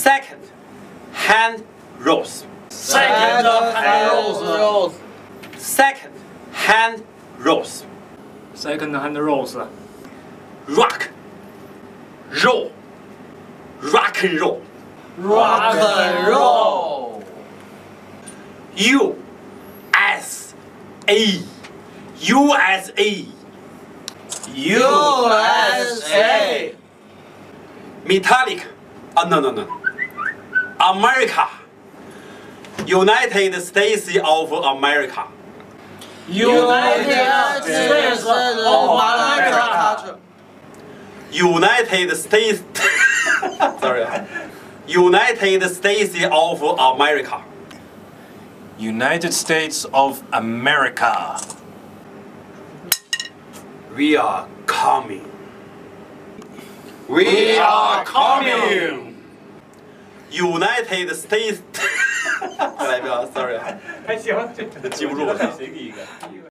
Second hand rose. Second hand rose. Second hand rose. Second hand rose. Rock. Roll. Rock and roll. Rock and roll. USA. USA. USA. Metallic. No. America. United States of America. United States of America. United States. Sorry. United States of America. United States of America. We are coming. We are coming. United States. 再来一遍 ，sorry， 还行， 记不住了。 谁第一个？